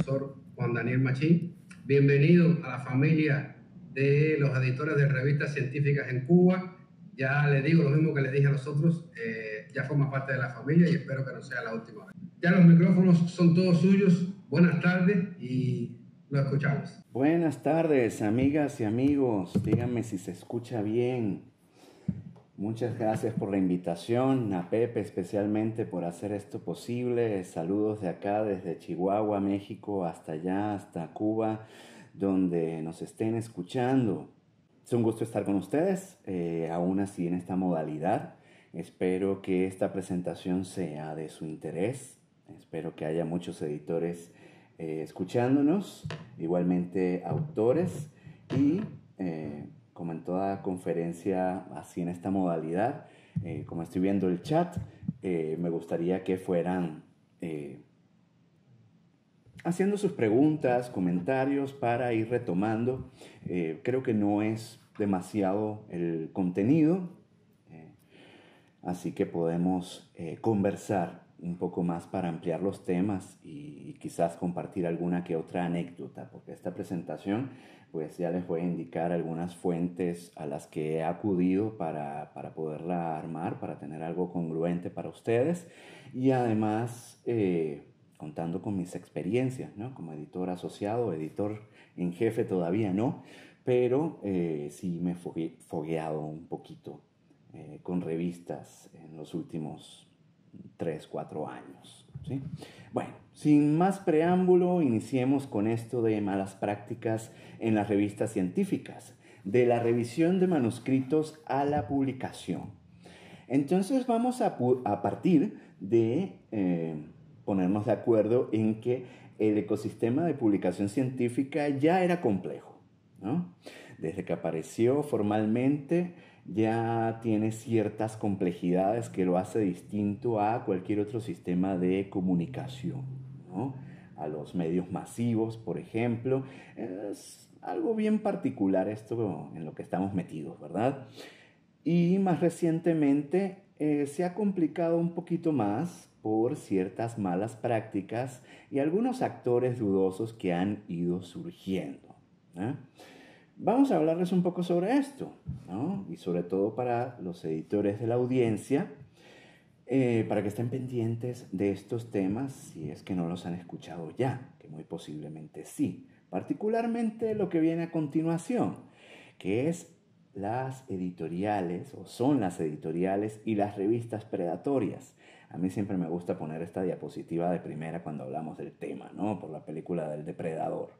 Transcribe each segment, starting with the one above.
profesor Juan Daniel Machín. Bienvenido a la familia de los editores de revistas científicas en Cuba. Ya le digo lo mismo que les dije a los otros, ya forma parte de la familia y espero que no sea la última vez. Ya los micrófonos son todos suyos. Buenas tardes y lo escuchamos. Buenas tardes, amigas y amigos. Díganme si se escucha bien. Muchas gracias por la invitación, a Pepe especialmente por hacer esto posible. Saludos de acá desde Chihuahua, México, hasta allá, hasta Cuba, donde nos estén escuchando. Es un gusto estar con ustedes, aún así en esta modalidad. Espero que esta presentación sea de su interés. Espero que haya muchos editores escuchándonos, igualmente autores y como en toda conferencia así en esta modalidad, como estoy viendo el chat, me gustaría que fueran haciendo sus preguntas, comentarios para ir retomando. Creo que no es demasiado el contenido, así que podemos conversar un poco más para ampliar los temas y quizás compartir alguna que otra anécdota, porque esta presentación pues ya les voy a indicar algunas fuentes a las que he acudido para poderla armar, para tener algo congruente para ustedes y además contando con mis experiencias, ¿no? Como editor asociado, editor en jefe todavía no, pero sí me he fogueado un poquito con revistas en los últimos 3, 4 años, ¿sí? Bueno, sin más preámbulo, iniciemos con esto de malas prácticas en las revistas científicas, de la revisión de manuscritos a la publicación. Entonces vamos a partir de ponernos de acuerdo en que el ecosistema de publicación científica ya era complejo, ¿no? Desde que apareció formalmente ya tiene ciertas complejidades que lo hace distinto a cualquier otro sistema de comunicación, ¿no? A los medios masivos, por ejemplo. Es algo bien particular esto en lo que estamos metidos, ¿verdad? Y más recientemente se ha complicado un poquito más por ciertas malas prácticas y algunos actores dudosos que han ido surgiendo, ¿eh? Vamos a hablarles un poco sobre esto, ¿no? Y sobre todo para los editores de la audiencia, para que estén pendientes de estos temas si es que no los han escuchado ya, que muy posiblemente sí. Particularmente lo que viene a continuación, que es las editoriales, o son las editoriales y las revistas predatorias. A mí siempre me gusta poner esta diapositiva de primera cuando hablamos del tema, ¿no? Por la película del Depredador.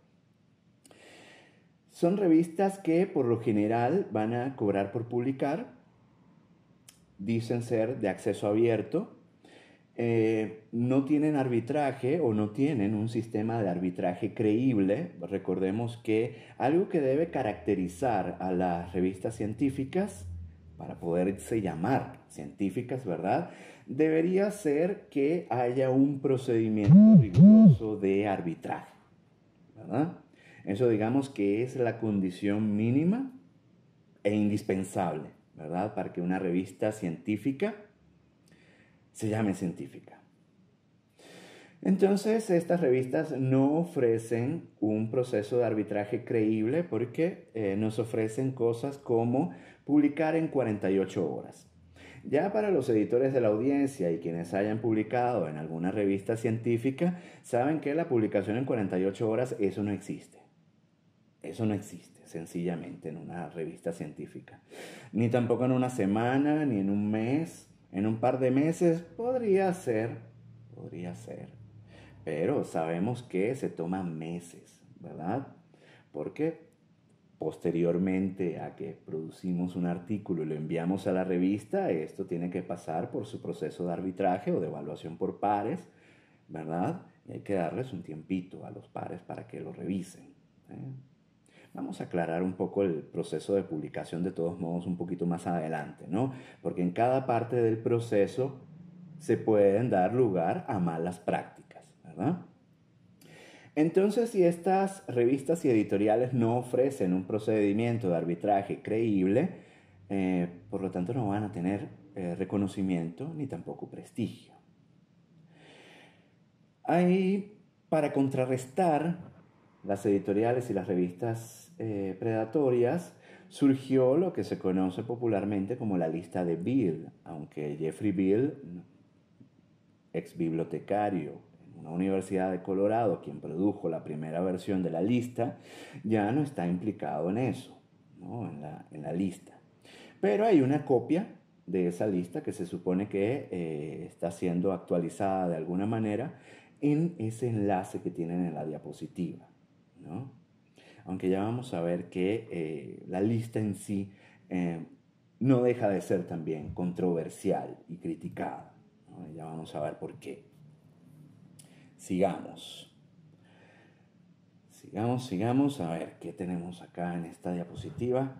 Son revistas que por lo general van a cobrar por publicar, dicen ser de acceso abierto, no tienen arbitraje o no tienen un sistema de arbitraje creíble. Recordemos que algo que debe caracterizar a las revistas científicas, para poderse llamar científicas, ¿verdad?, debería ser que haya un procedimiento riguroso de arbitraje, ¿verdad? Eso digamos que es la condición mínima e indispensable, ¿verdad?, para que una revista científica se llame científica. Entonces, estas revistas no ofrecen un proceso de arbitraje creíble porque nos ofrecen cosas como publicar en 48 horas. Ya para los editores de la audiencia y quienes hayan publicado en alguna revista científica, saben que la publicación en 48 horas, eso no existe. Eso no existe, sencillamente, en una revista científica. Ni tampoco en una semana, ni en un mes. En un par de meses podría ser. Pero sabemos que se toman meses, ¿verdad? Porque posteriormente a que producimos un artículo y lo enviamos a la revista, esto tiene que pasar por su proceso de arbitraje o de evaluación por pares, ¿verdad? Y hay que darles un tiempito a los pares para que lo revisen, ¿eh? Vamos a aclarar un poco el proceso de publicación de todos modos un poquito más adelante, ¿no? Porque en cada parte del proceso se pueden dar lugar a malas prácticas, ¿verdad? Entonces, si estas revistas y editoriales no ofrecen un procedimiento de arbitraje creíble, por lo tanto no van a tener reconocimiento ni tampoco prestigio. Hay Para contrarrestar las editoriales y las revistas predatorias, surgió lo que se conoce popularmente como la lista de Beall, aunque Jeffrey Beall, ex bibliotecario en una universidad de Colorado, quien produjo la primera versión de la lista, ya no está implicado en eso, ¿no? en la lista. Pero hay una copia de esa lista que se supone que está siendo actualizada de alguna manera en ese enlace que tienen en la diapositiva, ¿no? Aunque ya vamos a ver que la lista en sí no deja de ser también controversial y criticada, ¿no? Ya vamos a ver por qué. Sigamos, a ver qué tenemos acá en esta diapositiva.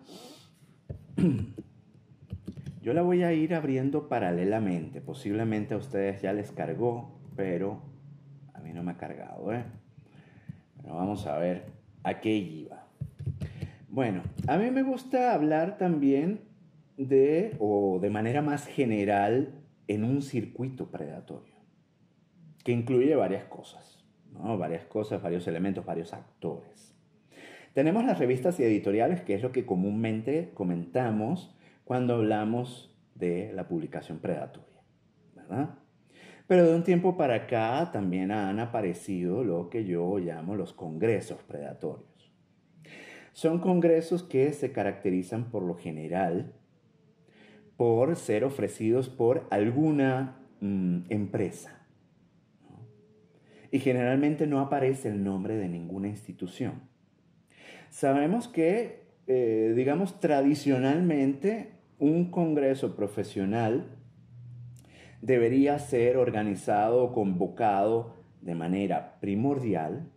Yo la voy a ir abriendo paralelamente, posiblemente a ustedes ya les cargó, pero a mí no me ha cargado, ¿eh? Pero vamos a ver a qué iba. Bueno, a mí me gusta hablar también de manera más general, en un circuito predatorio, que incluye varias cosas, ¿no? Varias cosas, varios elementos, varios actores. Tenemos las revistas y editoriales, que es lo que comúnmente comentamos cuando hablamos de la publicación predatoria, ¿verdad? Pero de un tiempo para acá también han aparecido lo que yo llamo los congresos predatorios. Son congresos que se caracterizan por lo general por ser ofrecidos por alguna empresa, ¿no? Y generalmente no aparece el nombre de ninguna institución. Sabemos que, digamos, tradicionalmente un congreso profesional debería ser organizado o convocado de manera primordial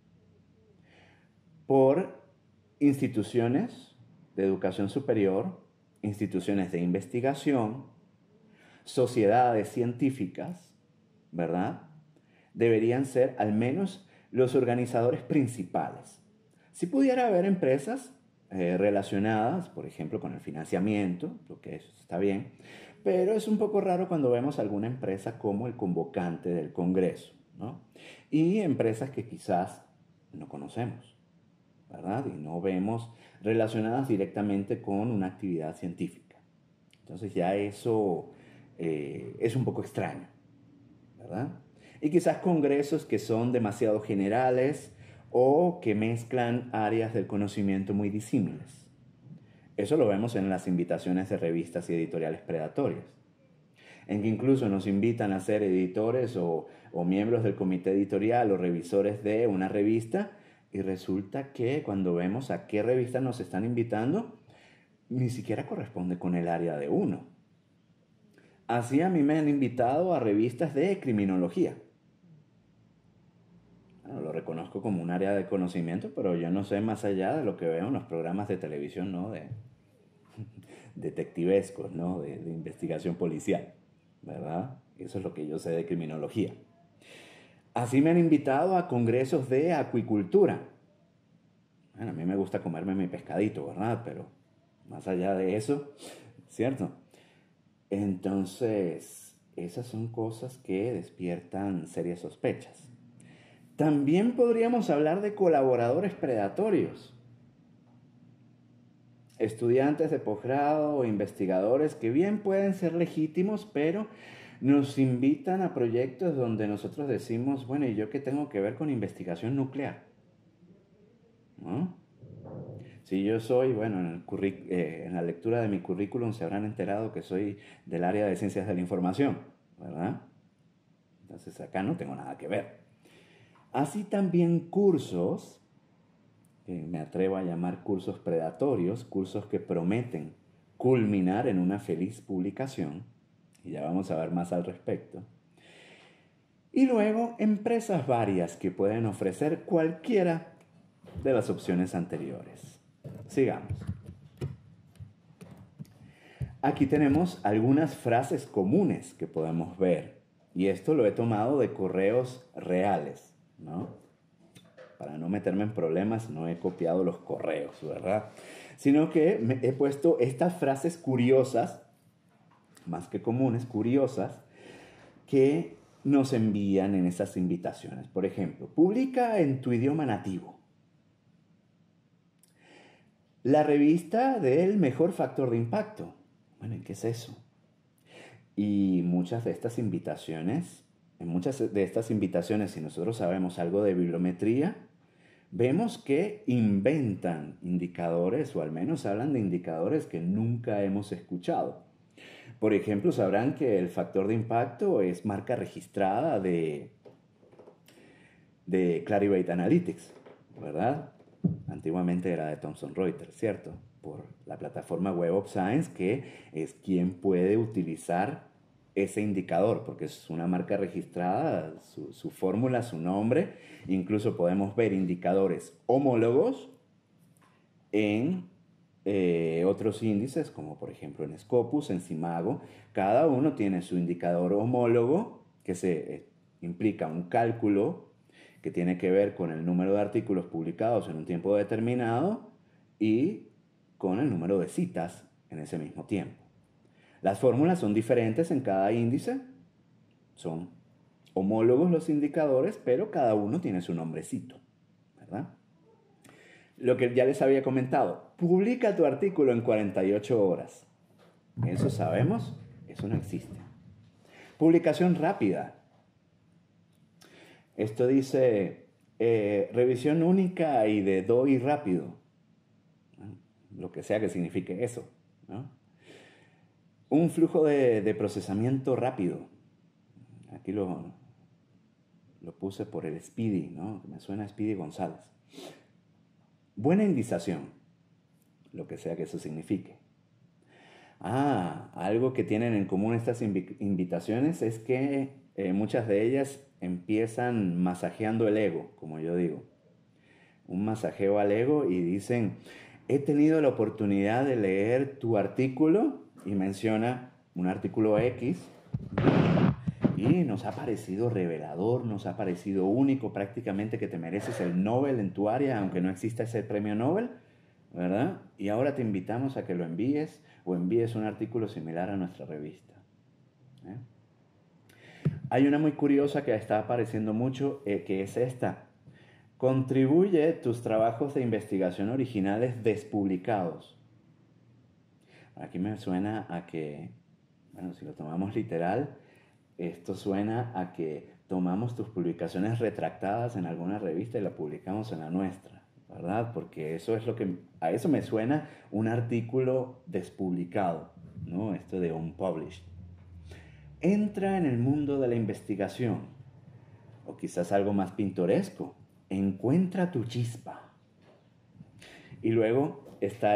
por instituciones de educación superior, instituciones de investigación, sociedades científicas, ¿verdad? Deberían ser al menos los organizadores principales. Si pudiera haber empresas relacionadas, por ejemplo, con el financiamiento, lo que eso está bien, pero es un poco raro cuando vemos alguna empresa como el convocante del Congreso, ¿no? Y empresas que quizás no conocemos, ¿verdad? Y no vemos relacionadas directamente con una actividad científica. Entonces ya eso es un poco extraño, ¿verdad? Y quizás congresos que son demasiado generales o que mezclan áreas del conocimiento muy disímiles. Eso lo vemos en las invitaciones de revistas y editoriales predatorias, en que incluso nos invitan a ser editores o miembros del comité editorial o revisores de una revista, y resulta que cuando vemos a qué revista nos están invitando, ni siquiera corresponde con el área de uno. Así a mí me han invitado a revistas de criminología. Bueno, lo reconozco como un área de conocimiento, pero yo no sé más allá de lo que veo en los programas de televisión, ¿no? De detectivescos, ¿no? De investigación policial, ¿verdad? Eso es lo que yo sé de criminología. Así me han invitado a congresos de acuicultura. Bueno, a mí me gusta comerme mi pescadito, ¿verdad? Pero más allá de eso, ¿cierto? Entonces, esas son cosas que despiertan serias sospechas. También podríamos hablar de colaboradores predatorios. Estudiantes de posgrado o investigadores que bien pueden ser legítimos, pero nos invitan a proyectos donde nosotros decimos, bueno, ¿y yo qué tengo que ver con investigación nuclear? ¿No? Si yo soy, bueno, en la lectura de mi currículum se habrán enterado que soy del área de ciencias de la información, ¿verdad? Entonces acá no tengo nada que ver. Así también cursos, que me atrevo a llamar cursos predatorios, cursos que prometen culminar en una feliz publicación, y ya vamos a ver más al respecto. Y luego empresas varias que pueden ofrecer cualquiera de las opciones anteriores. Sigamos. Aquí tenemos algunas frases comunes que podemos ver, y esto lo he tomado de correos reales, ¿no? Para no meterme en problemas, no he copiado los correos, ¿verdad? Sino que he puesto estas frases curiosas, más que comunes, curiosas, que nos envían en esas invitaciones. Por ejemplo, publica en tu idioma nativo. La revista del mejor factor de impacto. Bueno, ¿y qué es eso? Y en muchas de estas invitaciones, si nosotros sabemos algo de bibliometría, vemos que inventan indicadores, o al menos hablan de indicadores que nunca hemos escuchado. Por ejemplo, sabrán que el factor de impacto es marca registrada de Clarivate Analytics, ¿verdad? Antiguamente era de Thomson Reuters, ¿cierto? Por la plataforma Web of Science, que es quien puede utilizar ese indicador, porque es una marca registrada, su fórmula, su nombre. Incluso podemos ver indicadores homólogos en otros índices, como por ejemplo en Scopus, en Simago. Cada uno tiene su indicador homólogo, que implica un cálculo que tiene que ver con el número de artículos publicados en un tiempo determinado y con el número de citas en ese mismo tiempo. Las fórmulas son diferentes en cada índice, son homólogos los indicadores, pero cada uno tiene su nombrecito, ¿verdad? Lo que ya les había comentado, publica tu artículo en 48 horas. Eso sabemos, eso no existe. Publicación rápida. Esto dice revisión única y de DOI rápido, lo que sea que signifique eso, ¿no? Un flujo de procesamiento rápido. Aquí lo puse por el Speedy, ¿no? Me suena a Speedy González. Buena indización, lo que sea que eso signifique. Algo que tienen en común estas invitaciones es que muchas de ellas empiezan masajeando el ego, como yo digo. Un masajeo al ego y dicen, he tenido la oportunidad de leer tu artículo, y menciona un artículo X, y nos ha parecido revelador, nos ha parecido único, prácticamente que te mereces el Nobel en tu área, aunque no exista ese premio Nobel, ¿verdad? Y ahora te invitamos a que lo envíes o envíes un artículo similar a nuestra revista. Hay una muy curiosa que está apareciendo mucho, que es esta. Contribuye tus trabajos de investigación originales despublicados. Aquí me suena a que, bueno, si lo tomamos literal, esto suena a que tomamos tus publicaciones retractadas en alguna revista y la publicamos en la nuestra, ¿verdad? Porque eso es a eso me suena un artículo despublicado, ¿no? Esto de unpublished. Entra en el mundo de la investigación, o quizás algo más pintoresco, encuentra tu chispa. Y luego está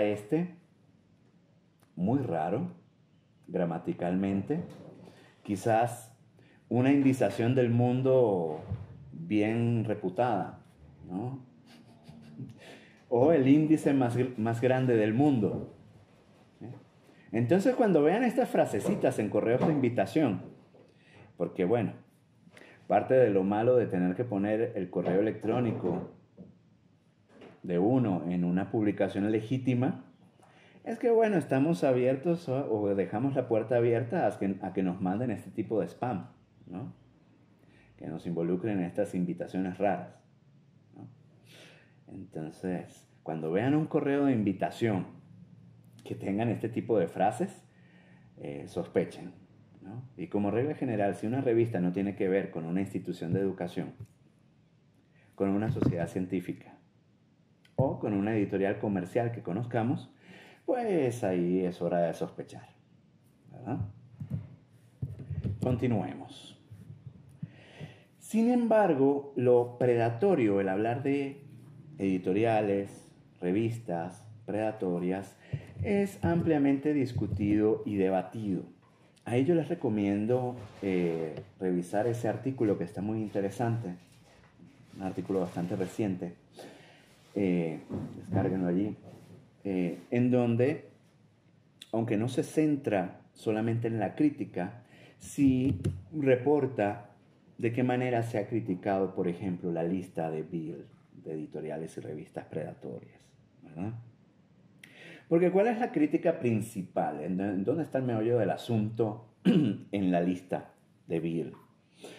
muy raro, gramaticalmente, quizás una indización del mundo bien reputada, ¿no? O el índice más grande del mundo. Entonces, cuando vean estas frasecitas en correos de invitación, porque bueno, parte de lo malo de tener que poner el correo electrónico de uno en una publicación legítima, es que bueno, estamos abiertos o dejamos la puerta abierta a que nos manden este tipo de spam, ¿no? Que nos involucren en estas invitaciones raras, ¿no? Entonces, cuando vean un correo de invitación que tengan este tipo de frases, sospechen, ¿no? Y como regla general, si una revista no tiene que ver con una institución de educación, con una sociedad científica o con una editorial comercial que conozcamos, pues ahí es hora de sospechar, ¿verdad? Continuemos. Sin embargo, lo predatorio, el hablar de editoriales, revistas predatorias, es ampliamente discutido y debatido. Ahí yo les recomiendo revisar ese artículo que está muy interesante, un artículo bastante reciente, descárguenlo allí, en donde, aunque no se centra solamente en la crítica, sí reporta de qué manera se ha criticado, por ejemplo, la lista de Beall, de editoriales y revistas predatorias, ¿verdad? Porque ¿cuál es la crítica principal? ¿En dónde está el meollo del asunto en la lista de Beall?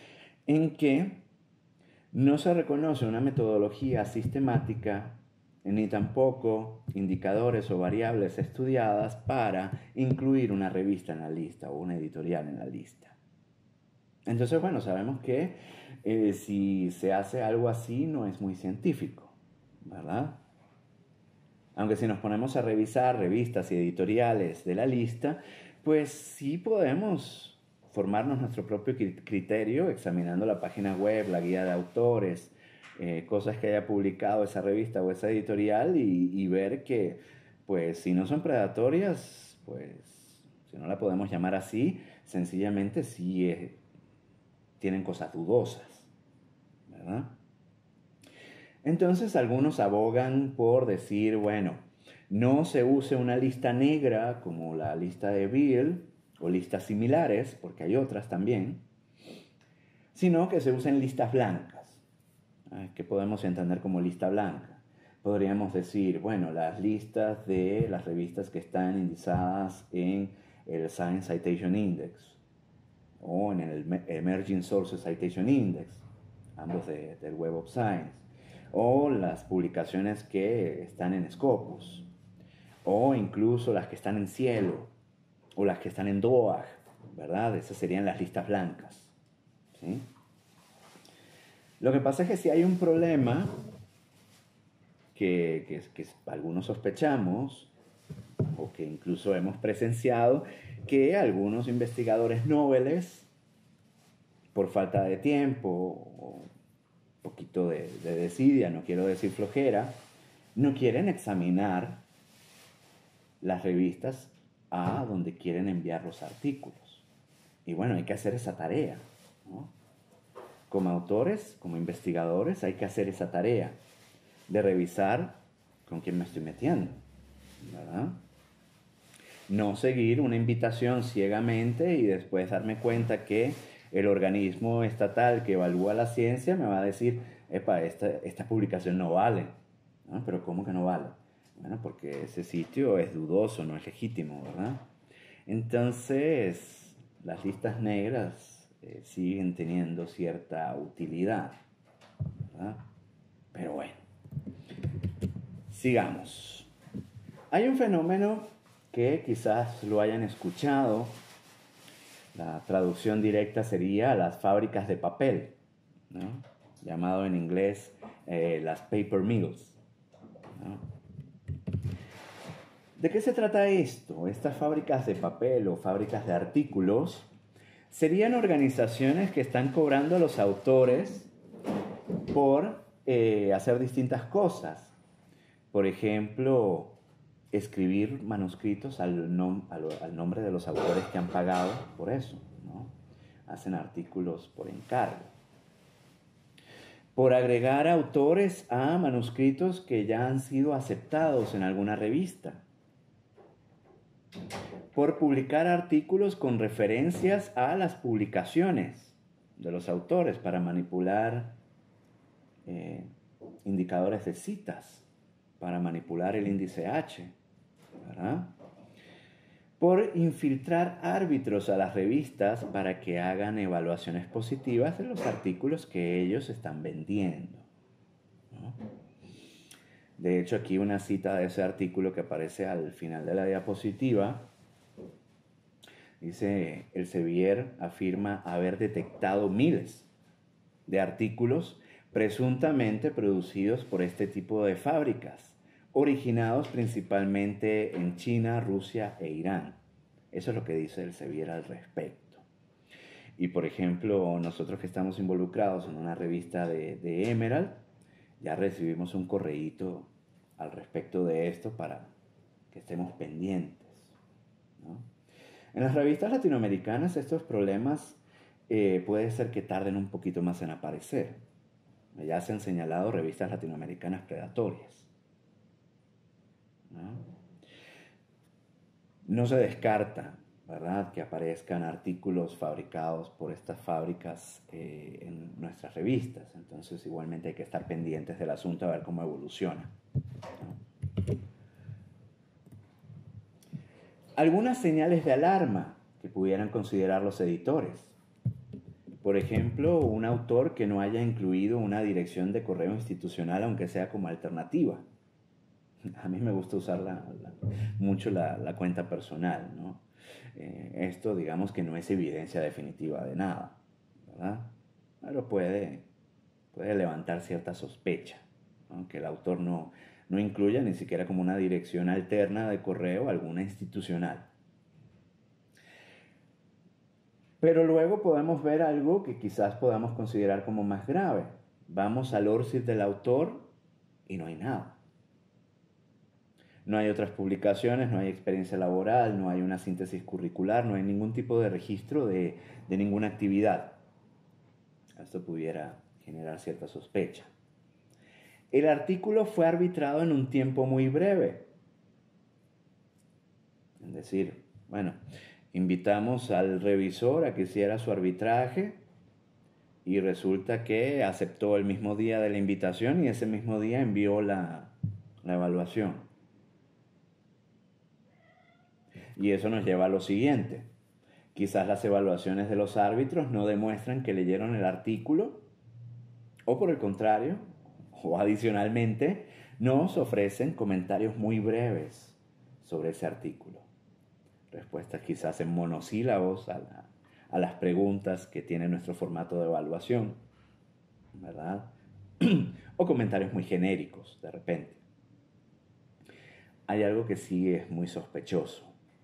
en que no se reconoce una metodología sistemática ni tampoco indicadores o variables estudiadas para incluir una revista en la lista o una editorial en la lista. Entonces, bueno, sabemos que si se hace algo así no es muy científico, ¿verdad? Aunque si nos ponemos a revisar revistas y editoriales de la lista, pues sí podemos formarnos nuestro propio criterio examinando la página web, la guía de autores, cosas que haya publicado esa revista o esa editorial y ver que, pues, si no son predatorias, pues, si no la podemos llamar así, sencillamente sí tienen cosas dudosas, ¿verdad? Entonces algunos abogan por decir, bueno, no se use una lista negra como la lista de Beale o listas similares, porque hay otras también, sino que se usen listas blancas. ¿Qué podemos entender como lista blanca? Podríamos decir, bueno, las listas de las revistas que están indizadas en el Science Citation Index o en el Emerging Sources Citation Index, ambos del Web of Science, o las publicaciones que están en Scopus, o incluso las que están en Cielo, o las que están en DOAG, ¿verdad? Esas serían las listas blancas, ¿sí? Lo que pasa es que si hay un problema que algunos sospechamos, o que incluso hemos presenciado, que algunos investigadores nobles, por falta de tiempo o un poquito de desidia, no quiero decir flojera, no quieren examinar las revistas a donde quieren enviar los artículos. Y bueno, hay que hacer esa tarea, ¿no? Como autores, como investigadores, hay que hacer esa tarea de revisar con quién me estoy metiendo, ¿verdad? No seguir una invitación ciegamente y después darme cuenta que el organismo estatal que evalúa la ciencia me va a decir, epa, esta publicación no vale, ¿no? Pero ¿cómo que no vale? Bueno, porque ese sitio es dudoso, no es legítimo, ¿verdad? Entonces, las listas negras siguen teniendo cierta utilidad, ¿verdad? Pero bueno, sigamos. Hay un fenómeno que quizás lo hayan escuchado. La traducción directa sería las fábricas de papel, ¿no? Llamado en inglés las paper mills, ¿no? ¿De qué se trata esto? Estas fábricas de papel o fábricas de artículos serían organizaciones que están cobrando a los autores por hacer distintas cosas. Por ejemplo, escribir manuscritos al nombre de los autores que han pagado por eso, ¿no? Hacen artículos por encargo. Por agregar autores a manuscritos que ya han sido aceptados en alguna revista. Por publicar artículos con referencias a las publicaciones de los autores para manipular indicadores de citas, para manipular el índice H, ¿verdad? Por infiltrar árbitros a las revistas para que hagan evaluaciones positivas de los artículos que ellos están vendiendo, ¿no? De hecho, aquí una cita de ese artículo que aparece al final de la diapositiva. Dice, Elsevier afirma haber detectado miles de artículos presuntamente producidos por este tipo de fábricas, originados principalmente en China, Rusia e Irán. Eso es lo que dice Elsevier al respecto. Y por ejemplo, nosotros que estamos involucrados en una revista de Emerald, ya recibimos un correíto al respecto de esto para que estemos pendientes, ¿no? En las revistas latinoamericanas estos problemas puede ser que tarden un poquito más en aparecer. Ya se han señalado revistas latinoamericanas predatorias, ¿no? No se descarta, ¿verdad?, que aparezcan artículos fabricados por estas fábricas en nuestras revistas. Entonces igualmente hay que estar pendientes del asunto a ver cómo evoluciona, ¿no? Algunas señales de alarma que pudieran considerar los editores. Por ejemplo, un autor que no haya incluido una dirección de correo institucional, aunque sea como alternativa. A mí me gusta usar mucho la cuenta personal, ¿no? Esto, digamos que no es evidencia definitiva de nada, ¿verdad? Pero puede levantar cierta sospecha, ¿no? Que el autor no incluya ni siquiera como una dirección alterna de correo alguna institucional. Pero luego podemos ver algo que quizás podamos considerar como más grave. Vamos al ORCID del autor y no hay nada. No hay otras publicaciones, no hay experiencia laboral, no hay una síntesis curricular, no hay ningún tipo de registro de ninguna actividad. Esto pudiera generar cierta sospecha. El artículo fue arbitrado en un tiempo muy breve. Es decir, bueno, invitamos al revisor a que hiciera su arbitraje y resulta que aceptó el mismo día de la invitación y ese mismo día envió la evaluación. Y eso nos lleva a lo siguiente. Quizás las evaluaciones de los árbitros no demuestran que leyeron el artículo, o por el contrario, o adicionalmente, nos ofrecen comentarios muy breves sobre ese artículo. Respuestas quizás en monosílabos a las preguntas que tiene nuestro formato de evaluación, ¿verdad? O comentarios muy genéricos, de repente. Hay algo que sí es muy sospechoso.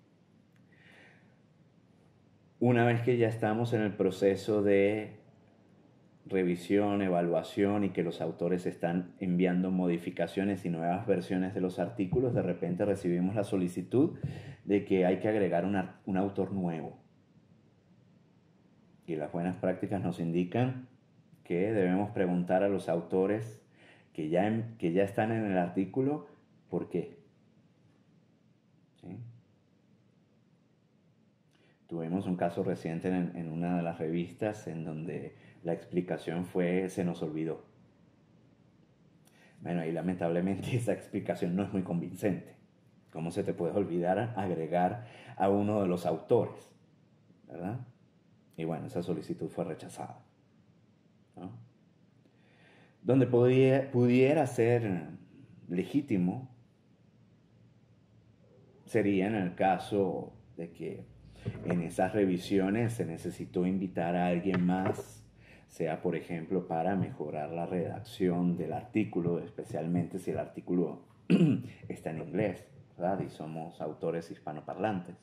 Una vez que ya estamos en el proceso de revisión, evaluación y que los autores están enviando modificaciones y nuevas versiones de los artículos, de repente recibimos la solicitud de que hay que agregar un autor nuevo. Y las buenas prácticas nos indican que debemos preguntar a los autores que ya están en el artículo por qué. ¿Sí? Tuvimos un caso reciente en una de las revistas en donde la explicación fue se nos olvidó. Bueno, y lamentablemente esa explicación no es muy convincente. ¿Cómo se te puede olvidar agregar a uno de los autores? ¿Verdad? Y bueno, esa solicitud fue rechazada, ¿no? Donde pudiera ser legítimo sería en el caso de que en esas revisiones se necesitó invitar a alguien más, sea por ejemplo para mejorar la redacción del artículo, especialmente si el artículo está en inglés, ¿verdad? Y somos autores hispanoparlantes.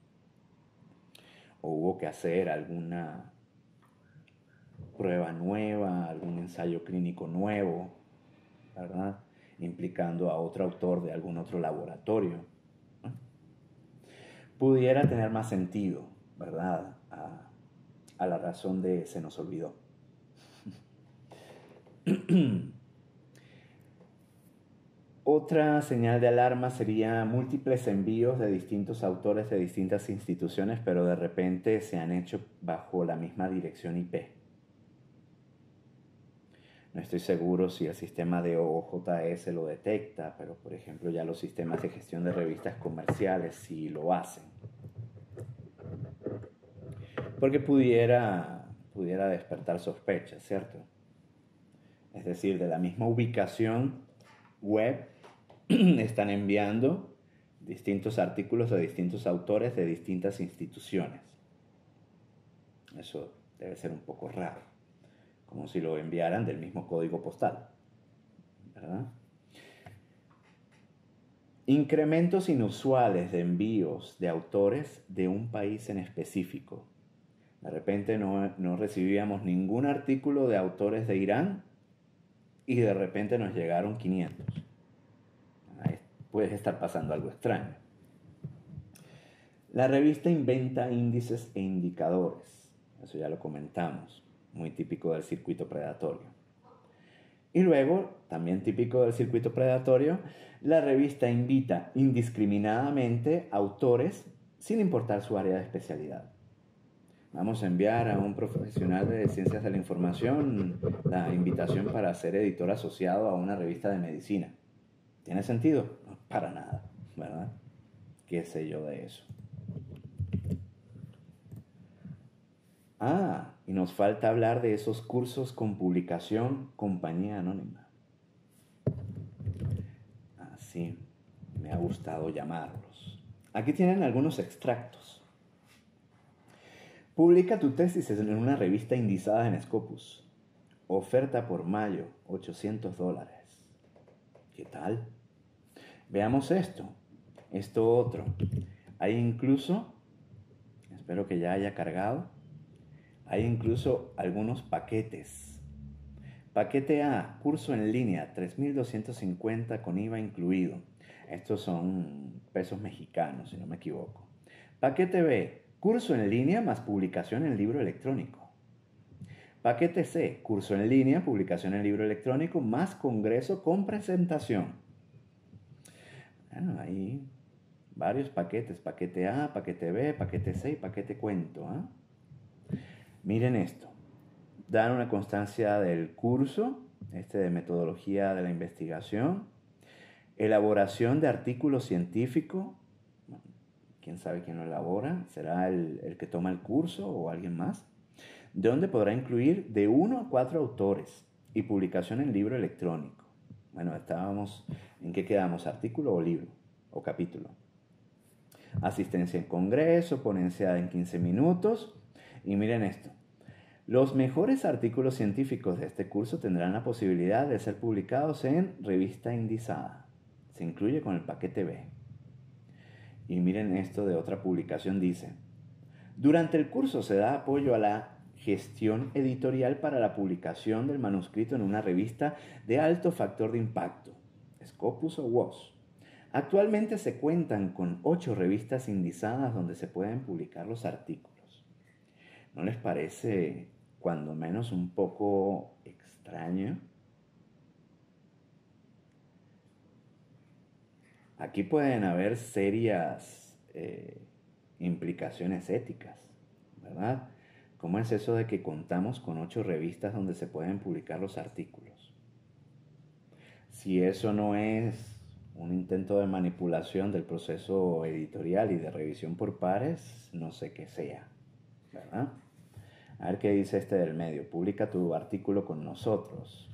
O hubo que hacer alguna prueba nueva, algún ensayo clínico nuevo, ¿verdad? Implicando a otro autor de algún otro laboratorio, ¿no? Pudiera tener más sentido, ¿verdad? A la razón de se nos olvidó. Otra señal de alarma sería múltiples envíos de distintos autores de distintas instituciones, pero de repente se han hecho bajo la misma dirección IP. No estoy seguro si el sistema de OJS lo detecta, pero por ejemplo ya los sistemas de gestión de revistas comerciales sí lo hacen. Porque pudiera despertar sospechas, ¿cierto? Es decir, de la misma ubicación web están enviando distintos artículos de distintos autores de distintas instituciones. Eso debe ser un poco raro, como si lo enviaran del mismo código postal, ¿verdad? Incrementos inusuales de envíos de autores de un país en específico. De repente no recibíamos ningún artículo de autores de Irán y de repente nos llegaron 500. Ahí puede estar pasando algo extraño. La revista inventa índices e indicadores. Eso ya lo comentamos. Muy típico del circuito predatorio. Y luego, también típico del circuito predatorio, la revista invita indiscriminadamente autores sin importar su área de especialidad. Vamos a enviar a un profesional de ciencias de la información la invitación para ser editor asociado a una revista de medicina. ¿Tiene sentido? No, para nada, ¿verdad? ¿Qué sé yo de eso? Y nos falta hablar de esos cursos con publicación Compañía Anónima. Así me ha gustado llamarlos. Aquí tienen algunos extractos. Publica tu tesis en una revista indizada en Scopus. Oferta por mayo, $800. ¿Qué tal? Veamos esto otro. Hay incluso, espero que ya haya cargado, hay incluso algunos paquetes. Paquete A, curso en línea, 3,250 con IVA incluido. Estos son pesos mexicanos, si no me equivoco. Paquete B, curso en línea más publicación en libro electrónico. Paquete C, curso en línea, publicación en libro electrónico más congreso con presentación. Bueno, ahí varios paquetes, paquete A, paquete B, paquete C y paquete cuento. Miren esto, dan una constancia del curso, de metodología de la investigación, elaboración de artículos científicos, quién sabe quién lo elabora, será el que toma el curso o alguien más, donde podrá incluir de 1 a 4 autores y publicación en libro electrónico. Bueno, ¿en qué quedamos? ¿Artículo o libro o capítulo? Asistencia en congreso, ponencia en 15 minutos. Y miren esto. Los mejores artículos científicos de este curso tendrán la posibilidad de ser publicados en revista indizada. Se incluye con el paquete B. Y miren esto de otra publicación, dice: durante el curso se da apoyo a la gestión editorial para la publicación del manuscrito en una revista de alto factor de impacto, Scopus o WOS. Actualmente se cuentan con 8 revistas indizadas donde se pueden publicar los artículos. ¿No les parece, cuando menos, un poco extraño? Aquí pueden haber serias implicaciones éticas, ¿verdad? ¿Cómo es eso de que contamos con 8 revistas donde se pueden publicar los artículos? Si eso no es un intento de manipulación del proceso editorial y de revisión por pares, no sé qué sea, ¿verdad? A ver qué dice del medio. Publica tu artículo con nosotros.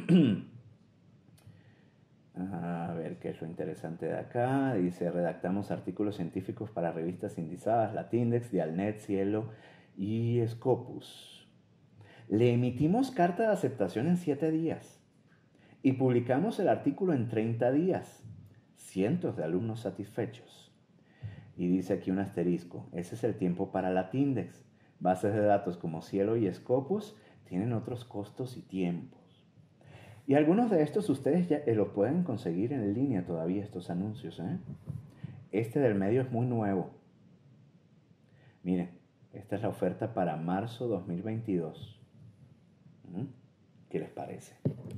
A ver qué es lo interesante de acá. Dice: redactamos artículos científicos para revistas indizadas, Latindex, Dialnet, Cielo y Scopus. Le emitimos carta de aceptación en 7 días y publicamos el artículo en 30 días. Cientos de alumnos satisfechos. Y dice aquí un asterisco: ese es el tiempo para Latindex. Bases de datos como Cielo y Scopus tienen otros costos y tiempos. Y algunos de estos ustedes ya los pueden conseguir en línea todavía, estos anuncios. Del medio es muy nuevo. Miren, esta es la oferta para marzo 2022. ¿Qué les parece?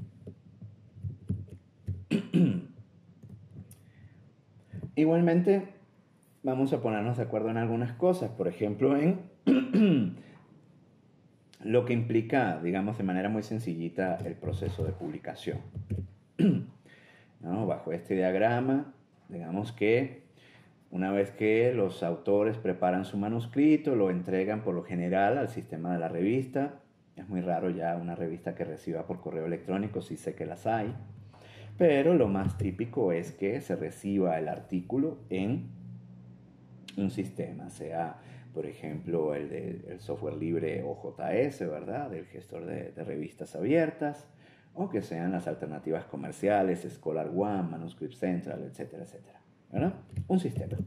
Igualmente, vamos a ponernos de acuerdo en algunas cosas. Por ejemplo, en lo que implica, digamos, de manera muy sencillita, el proceso de publicación. ¿No? Bajo este diagrama, digamos que una vez que los autores preparan su manuscrito, lo entregan por lo general al sistema de la revista. Es muy raro ya una revista que reciba por correo electrónico, sí sé que las hay. Pero lo más típico es que se reciba el artículo en un sistema, sea, por ejemplo, el software libre OJS, ¿verdad?, del gestor de revistas abiertas, o que sean las alternativas comerciales, Scholar One, Manuscript Central, etcétera, etcétera, ¿verdad? Un sistema.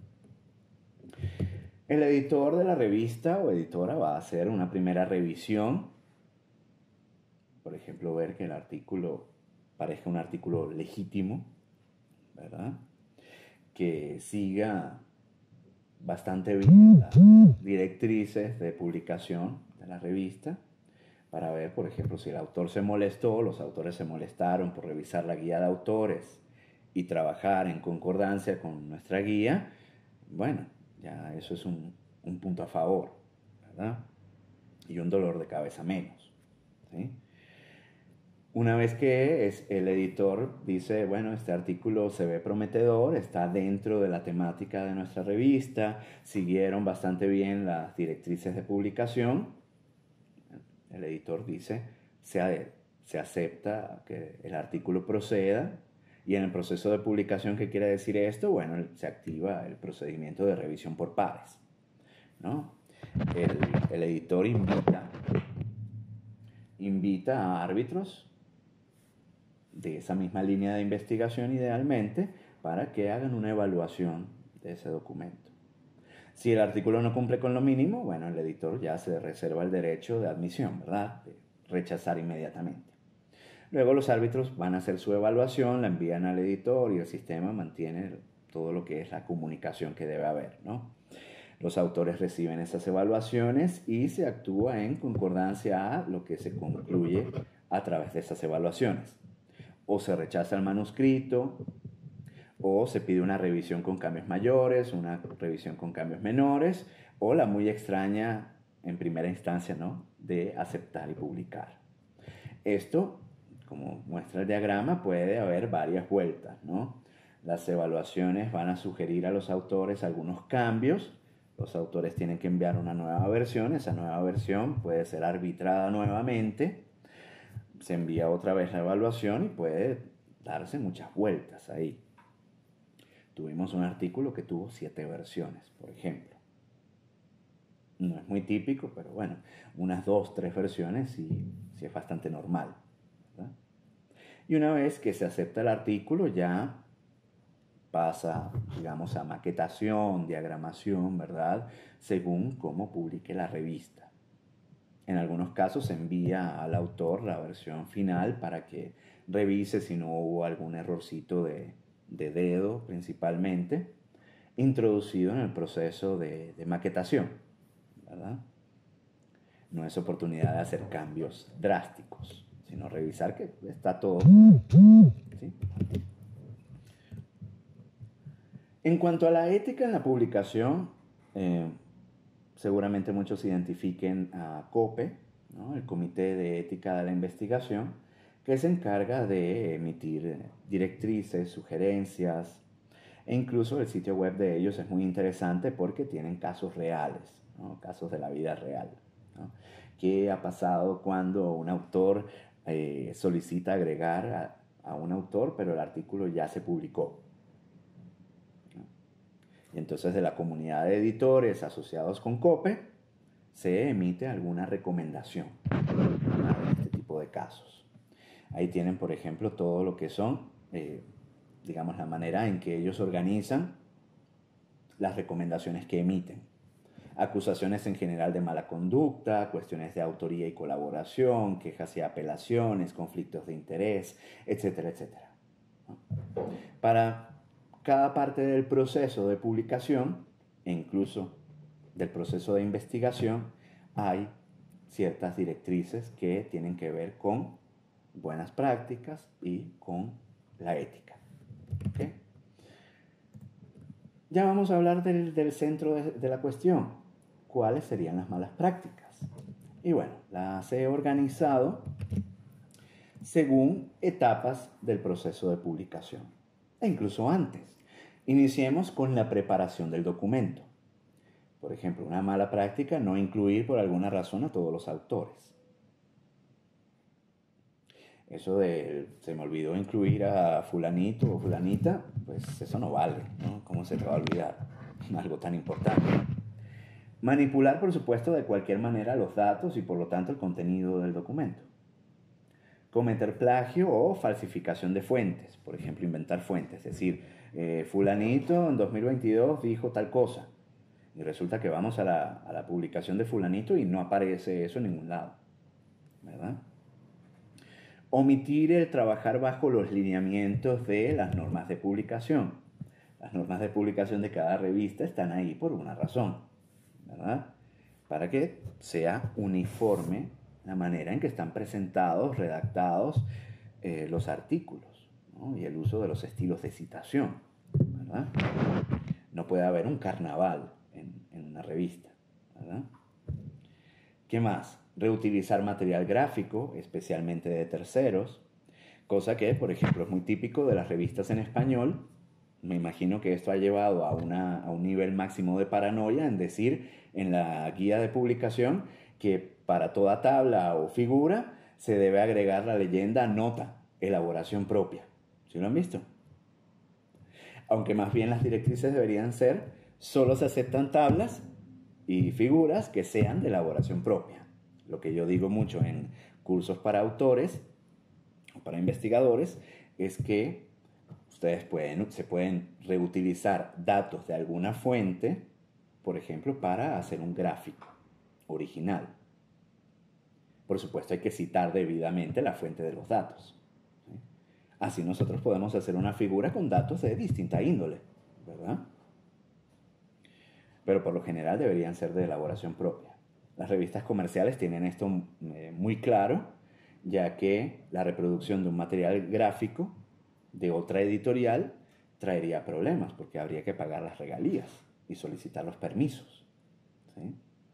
El editor de la revista o editora va a hacer una primera revisión, por ejemplo, ver que el artículo parezca un artículo legítimo, ¿verdad?, que siga bastante bien las directrices de publicación de la revista, para ver, por ejemplo, si el autor se molestó, los autores se molestaron por revisar la guía de autores y trabajar en concordancia con nuestra guía. Bueno, ya eso es un punto a favor, ¿verdad? Y un dolor de cabeza menos, ¿sí? Una vez que el editor dice, bueno, este artículo se ve prometedor, está dentro de la temática de nuestra revista, siguieron bastante bien las directrices de publicación, El editor dice, se acepta que el artículo proceda, y en el proceso de publicación, ¿qué quiere decir esto? Bueno, se activa el procedimiento de revisión por pares, ¿no? El editor invita a árbitros de esa misma línea de investigación, idealmente, para que hagan una evaluación de ese documento. Si el artículo no cumple con lo mínimo, bueno, el editor ya se reserva el derecho de admisión, ¿verdad? De rechazar inmediatamente. Luego los árbitros van a hacer su evaluación, la envían al editor y el sistema mantiene todo lo que es la comunicación que debe haber, ¿no? Los autores reciben esas evaluaciones y se actúa en concordancia a lo que se concluye a través de esas evaluaciones. O se rechaza el manuscrito, o se pide una revisión con cambios mayores, una revisión con cambios menores, o la muy extraña, en primera instancia, ¿no?, de aceptar y publicar. Esto, como muestra el diagrama, puede haber varias vueltas, ¿no? Las evaluaciones van a sugerir a los autores algunos cambios. Los autores tienen que enviar una nueva versión. Esa nueva versión puede ser arbitrada nuevamente. Se envía otra vez la evaluación y puede darse muchas vueltas ahí. Tuvimos un artículo que tuvo 7 versiones, por ejemplo. No es muy típico, pero bueno, unas 2, 3 versiones sí es bastante normal, ¿verdad? Y una vez que se acepta el artículo, ya pasa, digamos, a maquetación, diagramación, ¿verdad?, según cómo publique la revista. En algunos casos se envía al autor la versión final para que revise si no hubo algún errorcito de dedo, principalmente, introducido en el proceso de maquetación, ¿verdad? No es oportunidad de hacer cambios drásticos, sino revisar que está todo, ¿sí? En cuanto a la ética en la publicación, seguramente muchos identifiquen a COPE, ¿no?, el Comité de Ética de la Investigación, que se encarga de emitir directrices, sugerencias, e incluso el sitio web de ellos es muy interesante porque tienen casos reales, ¿no?, casos de la vida real, ¿no? ¿Qué ha pasado cuando un autor solicita agregar a un autor, pero el artículo ya se publicó? Y entonces de la comunidad de editores asociados con COPE se emite alguna recomendación en este tipo de casos. Ahí tienen, por ejemplo, todo lo que son, digamos, la manera en que ellos organizan las recomendaciones que emiten. Acusaciones en general de mala conducta, cuestiones de autoría y colaboración, quejas y apelaciones, conflictos de interés, etcétera, etcétera. Para cada parte del proceso de publicación, e incluso del proceso de investigación, hay ciertas directrices que tienen que ver con buenas prácticas y con la ética. ¿Okay? Ya vamos a hablar del centro de la cuestión. ¿Cuáles serían las malas prácticas? Y bueno, las he organizado según etapas del proceso de publicación, e incluso antes. Iniciemos con la preparación del documento. Por ejemplo, una mala práctica, no incluir por alguna razón a todos los autores. Eso de se me olvidó incluir a fulanito o fulanita, pues eso no vale, ¿no? ¿Cómo se te va a olvidar algo tan importante? Manipular, por supuesto, de cualquier manera los datos y por lo tanto el contenido del documento. Cometer plagio o falsificación de fuentes, por ejemplo, inventar fuentes, es decir, fulanito en 2022 dijo tal cosa, y resulta que vamos a la publicación de fulanito y no aparece eso en ningún lado, ¿verdad? Omitir el trabajar bajo los lineamientos de las normas de publicación. Las normas de publicación de cada revista están ahí por una razón, ¿verdad? Para que sea uniforme la manera en que están presentados, redactados los artículos, ¿no? Y el uso de los estilos de citación, ¿verdad? No puede haber un carnaval en una revista, ¿verdad? ¿Qué más? Reutilizar material gráfico, especialmente de terceros, cosa que, por ejemplo, es muy típico de las revistas en español. Me imagino que esto ha llevado a un nivel máximo de paranoia en decir en la guía de publicación que para toda tabla o figura se debe agregar la leyenda nota, elaboración propia. ¿Sí lo han visto? Aunque más bien las directrices deberían ser, solo se aceptan tablas y figuras que sean de elaboración propia. Lo que yo digo mucho en cursos para autores o para investigadores es que ustedes se pueden reutilizar datos de alguna fuente, por ejemplo, para hacer un gráfico original. Por supuesto, hay que citar debidamente la fuente de los datos. ¿Sí? Así nosotros podemos hacer una figura con datos de distinta índole, ¿verdad? Pero por lo general deberían ser de elaboración propia. Las revistas comerciales tienen esto muy claro, ya que la reproducción de un material gráfico de otra editorial traería problemas, porque habría que pagar las regalías y solicitar los permisos. ¿Sí?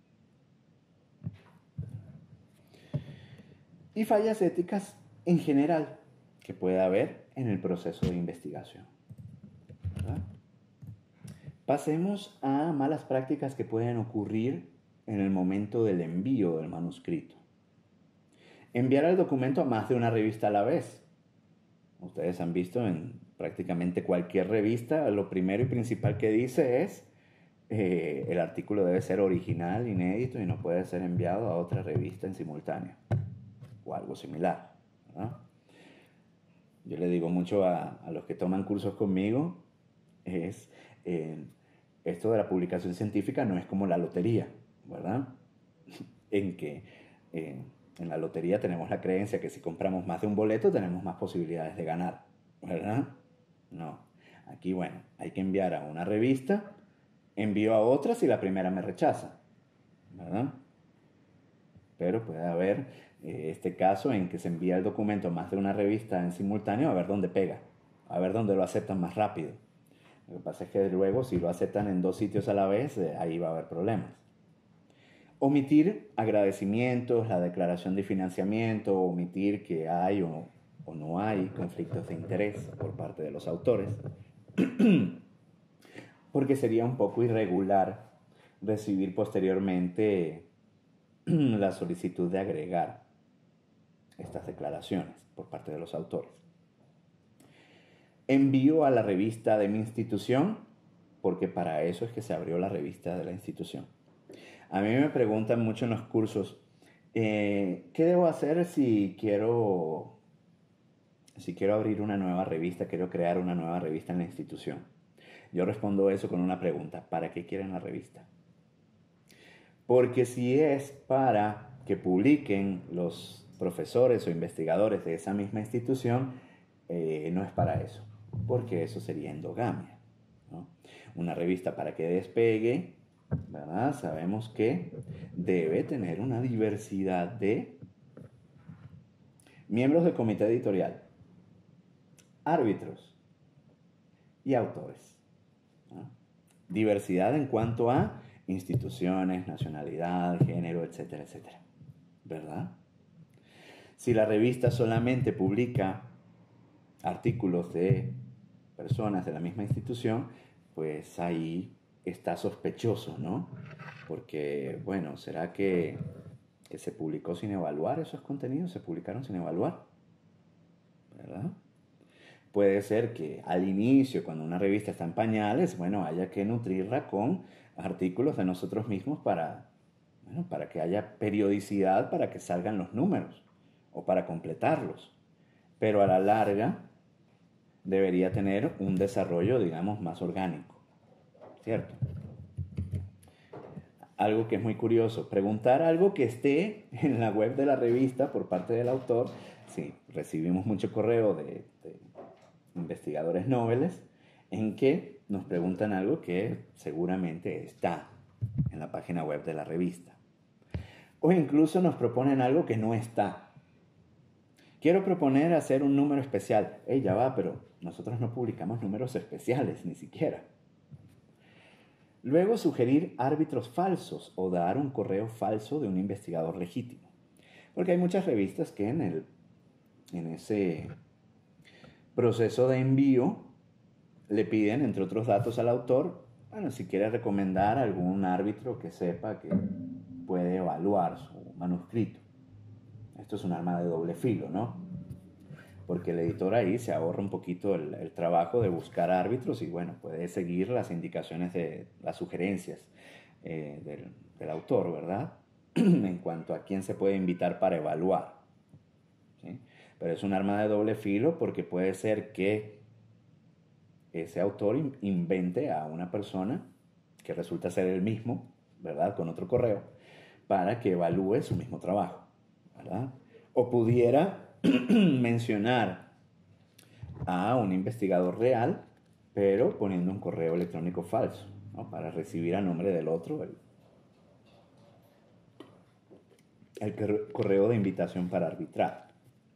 Y fallas éticas en general que puede haber en el proceso de investigación, ¿verdad? Pasemos a malas prácticas que pueden ocurrir en el momento del envío del manuscrito. Enviar el documento a más de una revista a la vez. Ustedes han visto en prácticamente cualquier revista, lo primero y principal que dice es el artículo debe ser original, inédito y no puede ser enviado a otra revista en simultáneo o algo similar, ¿verdad? Yo le digo mucho a los que toman cursos conmigo, es esto de la publicación científica no es como la lotería, ¿verdad? En que en la lotería tenemos la creencia que si compramos más de un boleto tenemos más posibilidades de ganar, ¿verdad? No. Aquí, bueno, hay que enviar a una revista, envío a otra si la primera me rechaza, ¿verdad? Pero puede haber este caso en que se envía el documento a más de una revista en simultáneo a ver dónde pega, a ver dónde lo aceptan más rápido. Lo que pasa es que luego si lo aceptan en 2 sitios a la vez, ahí va a haber problemas. Omitir agradecimientos, la declaración de financiamiento, omitir que hay o no hay conflictos de interés por parte de los autores, porque sería un poco irregular recibir posteriormente la solicitud de agregar estas declaraciones por parte de los autores. Envío a la revista de mi institución, porque para eso es que se abrió la revista de la institución. A mí me preguntan mucho en los cursos, ¿qué debo hacer si quiero abrir una nueva revista, quiero crear una nueva revista en la institución? Yo respondo eso con una pregunta, ¿para qué quieren la revista? Porque si es para que publiquen los profesores o investigadores de esa misma institución, no es para eso, porque eso sería endogamia, ¿no? Una revista para que despegue, ¿verdad? Sabemos que debe tener una diversidad de miembros del comité editorial, árbitros y autores, ¿no? Diversidad en cuanto a instituciones, nacionalidad, género, etcétera, etcétera, ¿verdad? Si la revista solamente publica artículos de personas de la misma institución, pues ahí está sospechoso, ¿no? Porque, bueno, ¿será que se publicó sin evaluar esos contenidos? ¿Se publicaron sin evaluar? ¿Verdad? Puede ser que al inicio, cuando una revista está en pañales, bueno, haya que nutrirla con artículos de nosotros mismos para que haya periodicidad, para que salgan los números o para completarlos. Pero a la larga debería tener un desarrollo, digamos, más orgánico, ¿cierto? Algo que es muy curioso, preguntar algo que esté en la web de la revista por parte del autor. Sí, recibimos mucho correo de investigadores noveles en que nos preguntan algo que seguramente está en la página web de la revista. O incluso nos proponen algo que no está. Quiero proponer hacer un número especial. Ya va, pero nosotros no publicamos números especiales, ni siquiera. Luego, sugerir árbitros falsos o dar un correo falso de un investigador legítimo. Porque hay muchas revistas que en ese proceso de envío le piden, entre otros datos al autor, bueno, si quiere recomendar algún árbitro que sepa que puede evaluar su manuscrito. Esto es un arma de doble filo, ¿no? Porque el editor ahí se ahorra un poquito el trabajo de buscar árbitros y, bueno, puede seguir las indicaciones de las sugerencias del autor, ¿verdad? En cuanto a quién se puede invitar para evaluar, ¿sí? Pero es un arma de doble filo porque puede ser que ese autor invente a una persona que resulta ser el mismo, ¿verdad? Con otro correo, para que evalúe su mismo trabajo, ¿verdad? O pudiera mencionar a un investigador real, pero poniendo un correo electrónico falso, ¿no? Para recibir a nombre del otro el correo de invitación para arbitrar.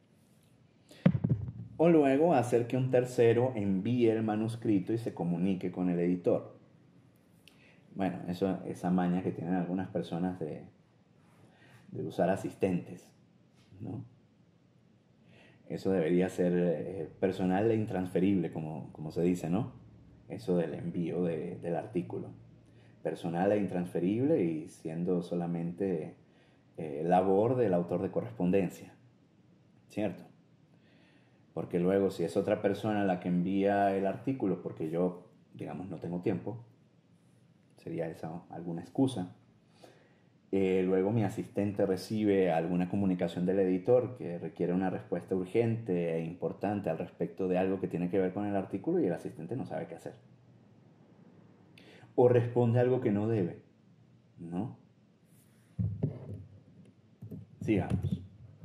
O luego hacer que un tercero envíe el manuscrito y se comunique con el editor. Bueno, esa maña que tienen algunas personas de usar asistentes, ¿no? Eso debería ser personal e intransferible, como se dice, ¿no? Eso del envío del artículo. Personal e intransferible y siendo solamente labor del autor de correspondencia, ¿cierto? Porque luego si es otra persona la que envía el artículo, porque yo, digamos, no tengo tiempo, sería esa alguna excusa. Luego mi asistente recibe alguna comunicación del editor que requiere una respuesta urgente e importante al respecto de algo que tiene que ver con el artículo y el asistente no sabe qué hacer. O responde algo que no debe, ¿no? Sigamos.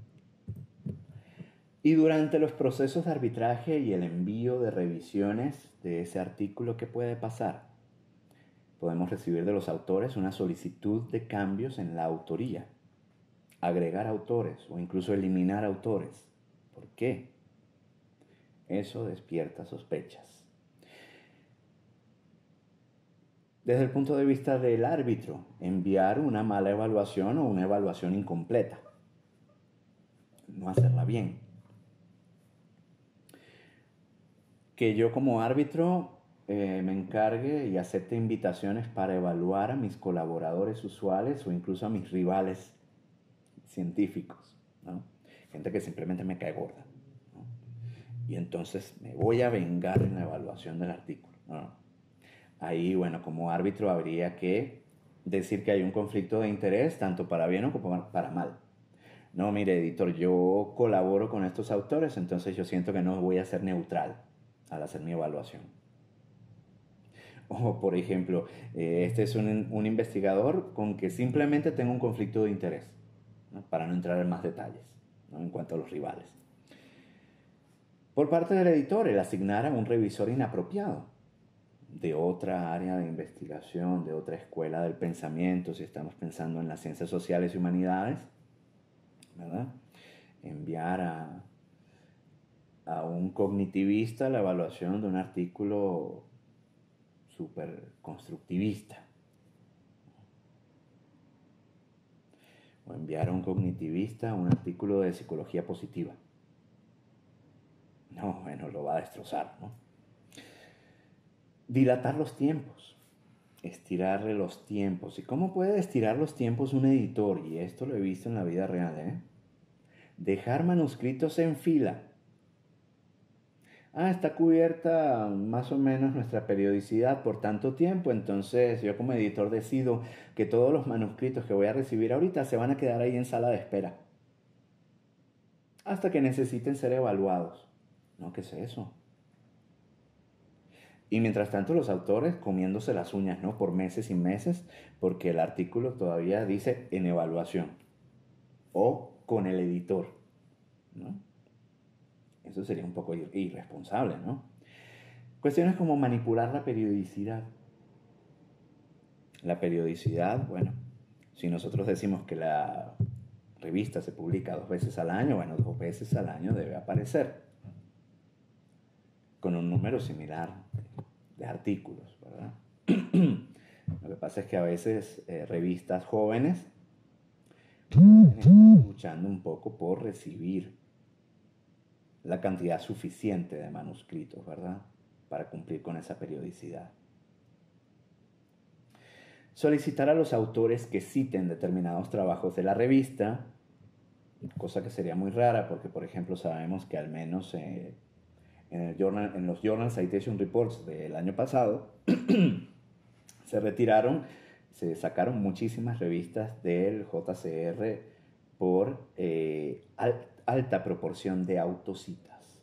Y durante los procesos de arbitraje y el envío de revisiones de ese artículo, ¿qué puede pasar? Podemos recibir de los autores una solicitud de cambios en la autoría, agregar autores o incluso eliminar autores. ¿Por qué? Eso despierta sospechas. Desde el punto de vista del árbitro, enviar una mala evaluación o una evaluación incompleta. No hacerla bien. Que yo como árbitro me encargue y acepte invitaciones para evaluar a mis colaboradores usuales o incluso a mis rivales científicos, ¿no? Gente que simplemente me cae gorda, ¿no? Y entonces me voy a vengar en la evaluación del artículo, ¿no? Ahí, bueno, como árbitro habría que decir que hay un conflicto de interés, tanto para bien o como para mal. No, mire, editor, yo colaboro con estos autores, entonces yo siento que no voy a ser neutral al hacer mi evaluación. O, por ejemplo, este es un investigador con que simplemente tengo un conflicto de interés, ¿no? Para no entrar en más detalles, ¿no? En cuanto a los rivales. Por parte del editor, el asignar a un revisor inapropiado de otra área de investigación, de otra escuela del pensamiento, si estamos pensando en las ciencias sociales y humanidades, ¿verdad? Enviar a un cognitivista la evaluación de un artículo súper constructivista. O enviar a un cognitivista un artículo de psicología positiva. No, bueno, lo va a destrozar, ¿no? Dilatar los tiempos. Estirarle los tiempos. ¿Y cómo puede estirar los tiempos un editor? Y esto lo he visto en la vida real, ¿eh? Dejar manuscritos en fila. Está cubierta más o menos nuestra periodicidad por tanto tiempo, entonces yo como editor decido que todos los manuscritos que voy a recibir ahorita se van a quedar ahí en sala de espera hasta que necesiten ser evaluados. ¿No? ¿Qué es eso? Y mientras tanto los autores comiéndose las uñas, ¿no? Por meses y meses, porque el artículo todavía dice en evaluación o con el editor, ¿no? Eso sería un poco irresponsable, ¿no? Cuestiones como manipular la periodicidad. La periodicidad, bueno, si nosotros decimos que la revista se publica 2 veces al año, bueno, 2 veces al año debe aparecer con un número similar de artículos, ¿verdad? Lo que pasa es que a veces revistas jóvenes están luchando un poco por recibir la cantidad suficiente de manuscritos, ¿verdad? Para cumplir con esa periodicidad. Solicitar a los autores que citen determinados trabajos de la revista, cosa que sería muy rara porque, por ejemplo, sabemos que al menos en los Journal Citation Reports del año pasado se sacaron muchísimas revistas del JCR por alta proporción de autocitas.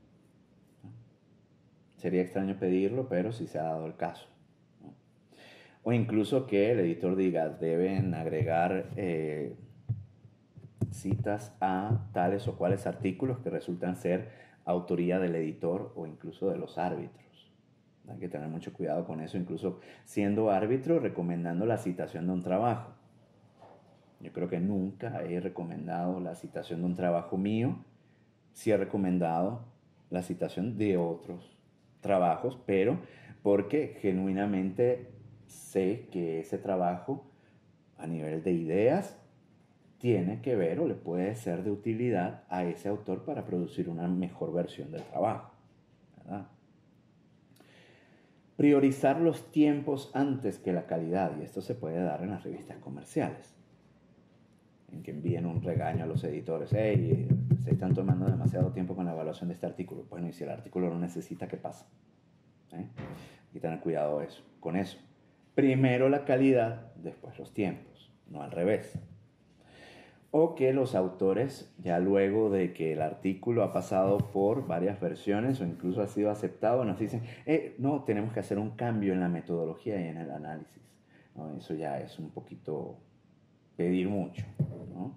Sería extraño pedirlo, pero sí se ha dado el caso. O incluso que el editor diga, deben agregar citas a tales o cuales artículos que resultan ser autoría del editor o incluso de los árbitros. Hay que tener mucho cuidado con eso, incluso siendo árbitro, recomendando la citación de un trabajo. Yo creo que nunca he recomendado la citación de un trabajo mío. Sí he recomendado la citación de otros trabajos, pero porque genuinamente sé que ese trabajo, a nivel de ideas, tiene que ver o le puede ser de utilidad a ese autor para producir una mejor versión del trabajo, ¿verdad? Priorizar los tiempos antes que la calidad, y esto se puede dar en las revistas comerciales, en que envíen un regaño a los editores: hey, se están tomando demasiado tiempo con la evaluación de este artículo. Bueno, y si el artículo no necesita, ¿qué pasa? Hay que tener cuidado con eso. Primero la calidad, después los tiempos, no al revés. O que los autores, ya luego de que el artículo ha pasado por varias versiones o incluso ha sido aceptado, nos dicen, no, tenemos que hacer un cambio en la metodología y en el análisis. ¿No? Eso ya es un poquito pedir mucho, ¿no?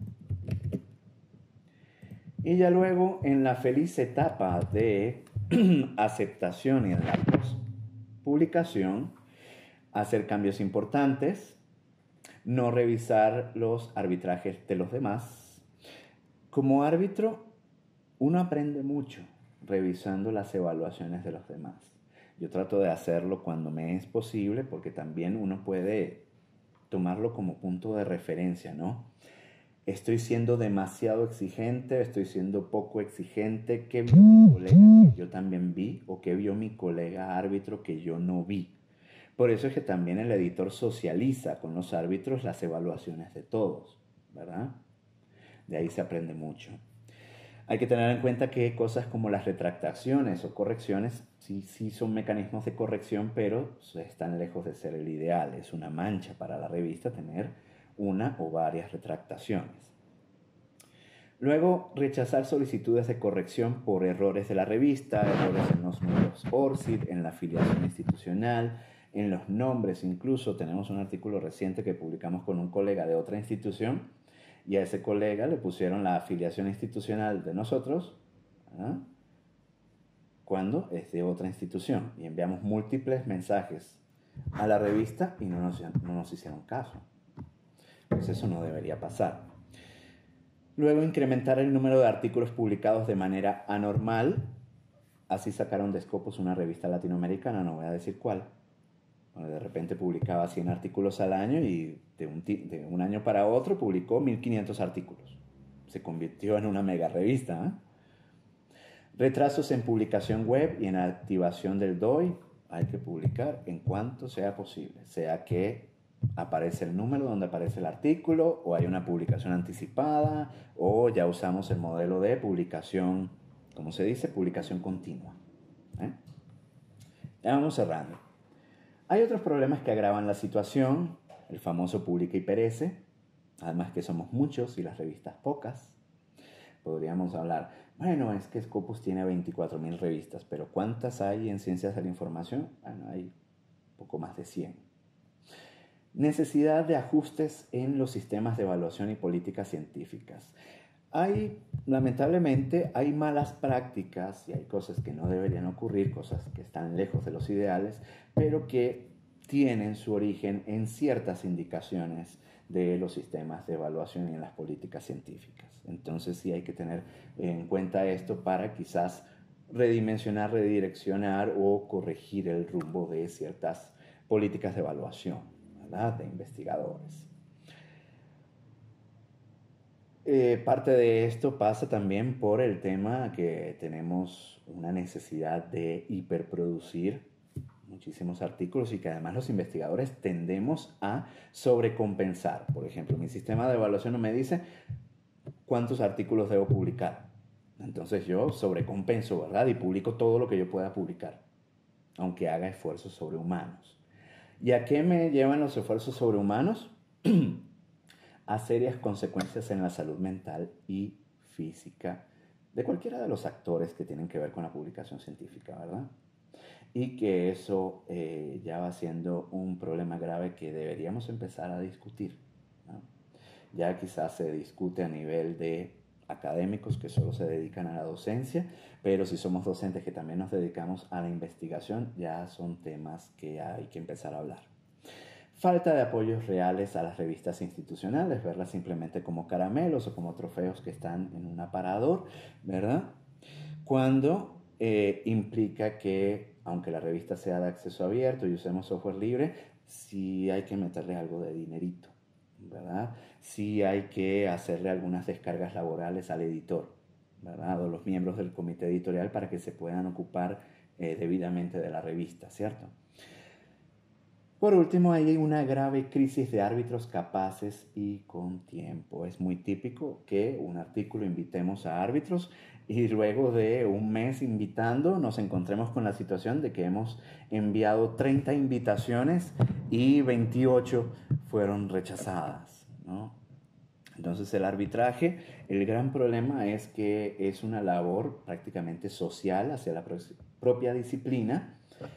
Y ya luego, en la feliz etapa de aceptación y en la publicación, hacer cambios importantes, no revisar los arbitrajes de los demás. Como árbitro, uno aprende mucho revisando las evaluaciones de los demás. Yo trato de hacerlo cuando me es posible porque también uno puede tomarlo como punto de referencia, ¿no? Estoy siendo demasiado exigente, estoy siendo poco exigente. ¿Qué vio mi colega que yo también vi? ¿O qué vio mi colega árbitro que yo no vi? Por eso es que también el editor socializa con los árbitros las evaluaciones de todos, ¿verdad? De ahí se aprende mucho. Hay que tener en cuenta que cosas como las retractaciones o correcciones sí son mecanismos de corrección, pero están lejos de ser el ideal. Es una mancha para la revista tener una o varias retractaciones. Luego, rechazar solicitudes de corrección por errores de la revista, errores en los números ORCID, en la afiliación institucional, en los nombres incluso. Tenemos un artículo reciente que publicamos con un colega de otra institución y a ese colega le pusieron la afiliación institucional de nosotros, ¿ah?, cuando es de otra institución, y enviamos múltiples mensajes a la revista y no nos hicieron caso. Pues eso no debería pasar. Luego, incrementar el número de artículos publicados de manera anormal. Así sacaron de Scopus una revista latinoamericana, no voy a decir cuál. Bueno, de repente publicaba 100 artículos al año y de un año para otro publicó 1500 artículos. Se convirtió en una mega revista, ¿eh? Retrasos en publicación web y en activación del DOI. Hay que publicar en cuanto sea posible, sea que aparece el número donde aparece el artículo, o hay una publicación anticipada, o ya usamos el modelo de publicación, ¿cómo se dice? Publicación continua. Ya vamos cerrando. Hay otros problemas que agravan la situación, el famoso publica y perece, además que somos muchos y las revistas pocas. Podríamos hablar, bueno, es que Scopus tiene 24.000 revistas, pero ¿cuántas hay en Ciencias de la Información? Bueno, hay poco más de 100. Necesidad de ajustes en los sistemas de evaluación y políticas científicas. Lamentablemente, hay malas prácticas y hay cosas que no deberían ocurrir, cosas que están lejos de los ideales, pero que tienen su origen en ciertas indicaciones de los sistemas de evaluación y en las políticas científicas. Entonces sí hay que tener en cuenta esto para quizás redimensionar, redireccionar o corregir el rumbo de ciertas políticas de evaluación, ¿verdad?, de investigadores. Parte de esto pasa también por el tema que tenemos una necesidad de hiperproducir muchísimos artículos y que además los investigadores tendemos a sobrecompensar. Por ejemplo, mi sistema de evaluación no me dice cuántos artículos debo publicar. Entonces yo sobrecompenso, ¿verdad? Y publico todo lo que yo pueda publicar, aunque haga esfuerzos sobrehumanos. ¿Y a qué me llevan los esfuerzos sobrehumanos? A serias consecuencias en la salud mental y física de cualquiera de los actores que tienen que ver con la publicación científica, ¿verdad? Y que eso ya va siendo un problema grave que deberíamos empezar a discutir, ¿no? Ya quizás se discute a nivel de académicos que solo se dedican a la docencia, pero si somos docentes que también nos dedicamos a la investigación, ya son temas que hay que empezar a hablar. Falta de apoyos reales a las revistas institucionales, verlas simplemente como caramelos o como trofeos que están en un aparador, ¿verdad? Cuando implica que, aunque la revista sea de acceso abierto y usemos software libre, sí hay que meterle algo de dinerito, ¿verdad? Sí hay que hacerle algunas descargas laborales al editor, ¿verdad? O los miembros del comité editorial para que se puedan ocupar debidamente de la revista, ¿cierto? Por último, hay una grave crisis de árbitros capaces y con tiempo. Es muy típico que un artículo invitemos a árbitros y luego de un mes invitando nos encontremos con la situación de que hemos enviado 30 invitaciones y 28 fueron rechazadas, ¿no? Entonces el arbitraje, el gran problema es que es una labor prácticamente social hacia la propia disciplina.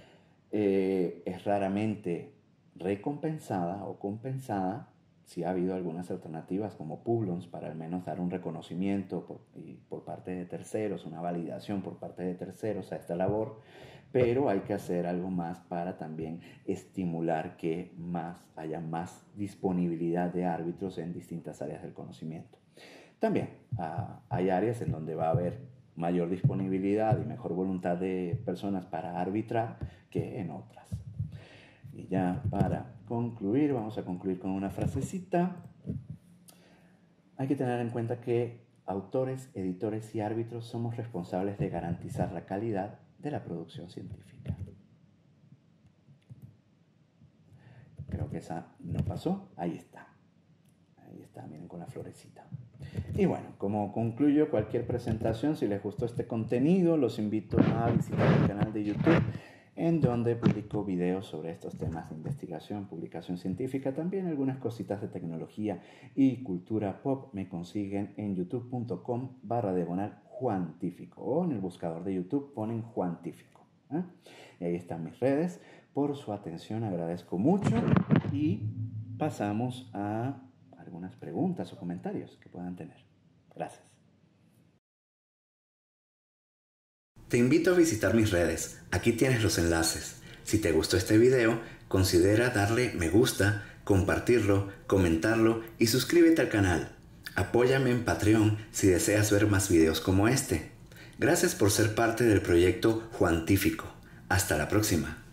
Es raramente recompensada o compensada. Sí ha habido algunas alternativas como Publons para al menos dar un reconocimiento por parte de terceros, una validación por parte de terceros a esta labor, pero hay que hacer algo más para también estimular que haya más disponibilidad de árbitros en distintas áreas del conocimiento. También hay áreas en donde va a haber mayor disponibilidad y mejor voluntad de personas para arbitrar que en otras. Y ya para concluir, vamos a concluir con una frasecita. Hay que tener en cuenta que autores, editores y árbitros somos responsables de garantizar la calidad de la producción científica. Creo que esa no pasó. Ahí está. Ahí está, miren con la florecita. Y bueno, como concluyo cualquier presentación, si les gustó este contenido, los invito a visitar el canal de YouTube, en donde publico videos sobre estos temas de investigación, publicación científica, también algunas cositas de tecnología y cultura pop. Me consiguen en youtube.com/Juantífico o en el buscador de YouTube ponen Juantífico, ¿eh? Y ahí están mis redes. Por su atención agradezco mucho y pasamos a algunas preguntas o comentarios que puedan tener. Gracias. Te invito a visitar mis redes. Aquí tienes los enlaces. Si te gustó este video, considera darle me gusta, compartirlo, comentarlo y suscríbete al canal. Apóyame en Patreon si deseas ver más videos como este. Gracias por ser parte del proyecto Juantífico. Hasta la próxima.